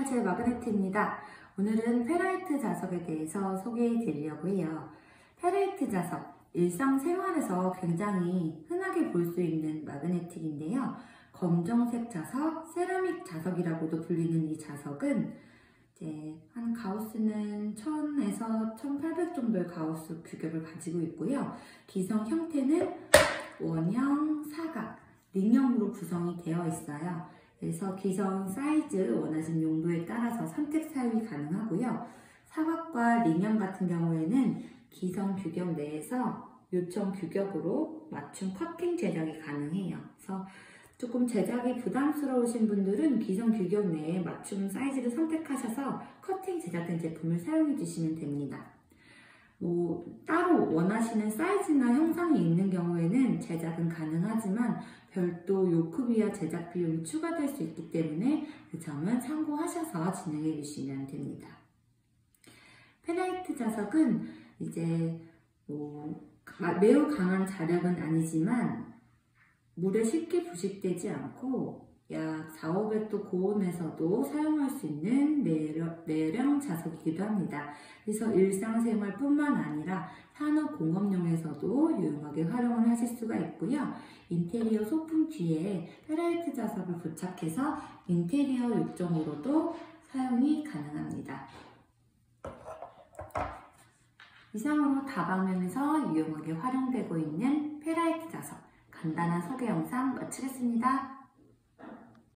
안녕하세요, 마그네트입니다. 오늘은 페라이트 자석에 대해서 소개해 드리려고 해요. 페라이트 자석, 일상생활에서 굉장히 흔하게 볼 수 있는 마그네틱인데요. 검정색 자석, 세라믹 자석이라고도 불리는 이 자석은 한 가우스는 1000에서 1800 정도의 가우스 규격을 가지고 있고요. 기성 형태는 원형, 사각, 링형으로 구성이 되어 있어요. 그래서 기성 사이즈, 원하신 용도에 따라서 선택 사용이 가능하고요. 사각과 링형 같은 경우에는 기성 규격 내에서 요청 규격으로 맞춤 커팅 제작이 가능해요. 그래서 조금 제작이 부담스러우신 분들은 기성 규격 내에 맞춤 사이즈를 선택하셔서 커팅 제작된 제품을 사용해 주시면 됩니다. 따로 원하시는 사이즈나 형상이 있는 경우에는 제작은 가능하지만 별도 요크비와 제작 비용이 추가될 수 있기 때문에 그 점은 참고하셔서 진행해 주시면 됩니다. 페라이트 자석은 매우 강한 자력은 아니지만 물에 쉽게 부식되지 않고 약 4~500도 고온에서도 사용할 수 있는 내령 자석이기도 합니다. 그래서 일상생활뿐만 아니라 산업공업용에서도 유용하게 활용을 하실 수가 있고요. 인테리어 소품 뒤에 페라이트 자석을 부착해서 인테리어 욕정으로도 사용이 가능합니다. 이상으로 다방면에서 유용하게 활용되고 있는 페라이트 자석 간단한 소개 영상 마치겠습니다.